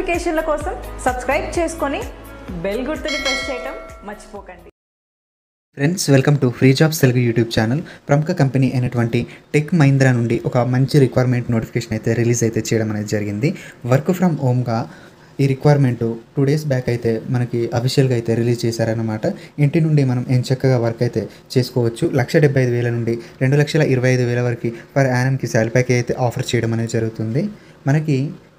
నోటిఫికేషన్ల కోసం సబ్స్క్రైబ్ చేసుకొని బెల్ గుర్తుని ప్రెస్ చేయడం మర్చిపోకండి. Friends, welcome to free jobs Telugu YouTube channel. ప్రముఖ కంపెనీ అయినటువంటి టెక్ మహీంద్రా నుండి ఒక మంచి రిక్వైర్మెంట్ నోటిఫికేషన్ అయితే రిలీజ్ అయితే చేయడం అనేది జరిగింది. వర్క్ ఫ్రమ్ హోమ్గా ఈ రిక్వైర్మెంట్ 2 days బ్యాక్ అయితే మనకి అఫీషియల్గా అయితే రిలీజ్ చేశారనమాట. ఇంటి నుండి మనం ఎంచక్కగా వర్క్ అయితే చేసుకోవచ్చు. 1,75,000 నుండి 2,25,000 వరకు పర్ యానంకి శాలరీ ప్యాకేజ్ అయితే ఆఫర్ చేయడం అనేది జరుగుతుంది. మనకి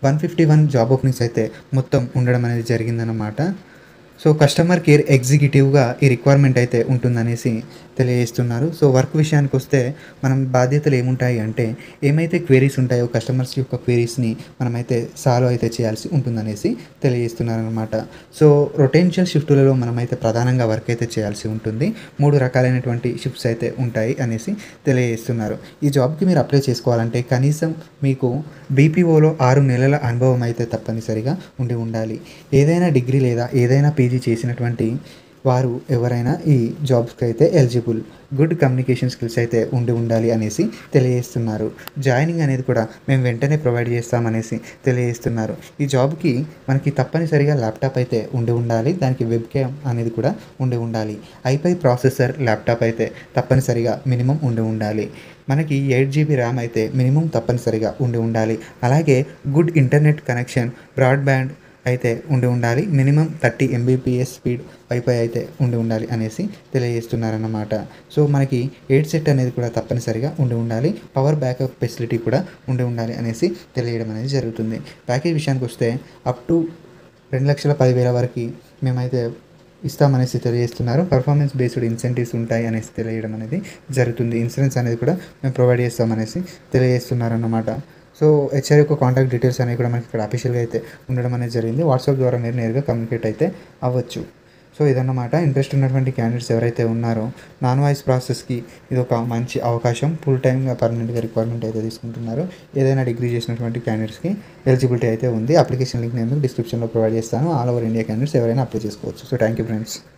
151 జాబ్ ఓపెనింగ్స్ అయితే మొత్తం ఉండడం అనేది జరిగిందనమాట. సో కస్టమర్ కేర్ ఎగ్జిక్యూటివ్గా ఈ రిక్వైర్మెంట్ అయితే ఉంటుందనేసి తెలియజేస్తున్నారు. సో వర్క్ విషయానికి వస్తే మనం బాధ్యతలు ఏముంటాయి అంటే, ఏమైతే క్వెరీస్ ఉంటాయో కస్టమర్స్ యొక్క క్వెరీస్ని మనమైతే సాల్వ్ అయితే చేయాల్సి ఉంటుందనేసి తెలియజేస్తున్నారనమాట. సో రొటేషనల్ షిఫ్టులలో మనమైతే ప్రధానంగా వర్క్ అయితే చేయాల్సి ఉంటుంది. 3 రకాలైనటువంటి షిఫ్ట్స్ అయితే ఉంటాయి అనేసి తెలియజేస్తున్నారు. ఈ జాబ్కి మీరు అప్లై చేసుకోవాలంటే కనీసం మీకు బీపీఓలో 6 నెలల అనుభవం అయితే తప్పనిసరిగా ఉండాలి. ఏదైనా డిగ్రీ లేదా ఏదైనా పీజీ చేసినటువంటి వారు ఎవరైనా ఈ జాబ్స్కి అయితే ఎలిజిబుల్. గుడ్ కమ్యూనికేషన్ స్కిల్స్ అయితే ఉండాలి అనేసి తెలియజేస్తున్నారు. జాయినింగ్ అనేది కూడా మేము వెంటనే ప్రొవైడ్ చేస్తామనేసి తెలియజేస్తున్నారు. ఈ జాబ్కి మనకి తప్పనిసరిగా ల్యాప్టాప్ అయితే ఉండాలి. దానికి వెబ్ క్యామ్ అనేది కూడా ఉండాలి. ఐపై ప్రాసెసర్ ల్యాప్టాప్ అయితే తప్పనిసరిగా మినిమం ఉండాలి. మనకి 8 GB ర్యామ్ అయితే మినిమం తప్పనిసరిగా ఉండాలి. అలాగే గుడ్ ఇంటర్నెట్ కనెక్షన్, బ్రాడ్బ్యాండ్ అయితే ఉండాలి. మినిమం 30 Mbps స్పీడ్ వైఫై అయితే ఉండాలి అనేసి తెలియజేస్తున్నారన్నమాట. సో మనకి 8 సెట్ అనేది కూడా తప్పనిసరిగా ఉండాలి. పవర్ బ్యాకప్ ఫెసిలిటీ కూడా ఉండాలి అనేసి తెలియడం అనేది జరుగుతుంది. ప్యాకేజ్ విషయానికి వస్తే అప్ టు 2,10,000 వరకు మేమైతే ఇస్తామనేసి తెలియజేస్తున్నారు. పర్ఫార్మెన్స్ బేస్డ్ ఇన్సెంటివ్స్ ఉంటాయి అనేసి తెలియడం అనేది జరుగుతుంది. ఇన్సూరెన్స్ అనేది కూడా మేము ప్రొవైడ్ చేస్తామనేసి తెలియజేస్తున్నారన్నమాట. సో హెచ్ఆర్ యొక్క కాంటాక్ట్ డీటెయిల్స్ అనేవి కూడా మనకి ఇక్కడ అఫీషియల్గా అయితే ఉండడం అనేది జరిగింది. వాట్సాప్ ద్వారా మీరు నేరుగా కమ్యూనికేట్ అయితే అవ్వచ్చు. సో ఇదన్నమాట. ఇంట్రెస్ట్ ఉన్నటువంటి క్యాండిడేట్స్ ఎవరైతే ఉన్నారో నాన్ వాయిస్ ప్రాసెస్కి ఇది ఒక మంచి అవకాశం. ఫుల్ టైమ్గా పర్మనెంట్గా రిక్వైర్మెంట్ అయితే తీసుకుంటున్నారు. ఏదైనా డిగ్రీ చేసినటువంటి క్యాండిడేట్స్కి ఎలిజిబిలిటీ అయితే ఉంది. అప్లికేషన్ లింక్ నేను డిస్క్రిప్షన్లో ప్రొవైడ్ చేస్తాను. ఆల్ ఓవర్ ఇండియా క్యాండిడేట్స్ ఎవరైనా అప్లై చేసుకోవచ్చు. So thank you friends.